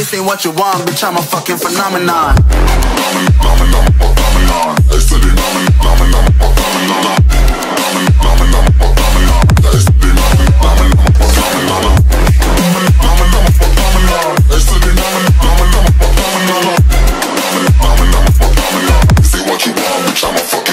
This ain't what you want, bitch, I'm a fucking phenomenon. Say what you want, bitch, I'm a fucking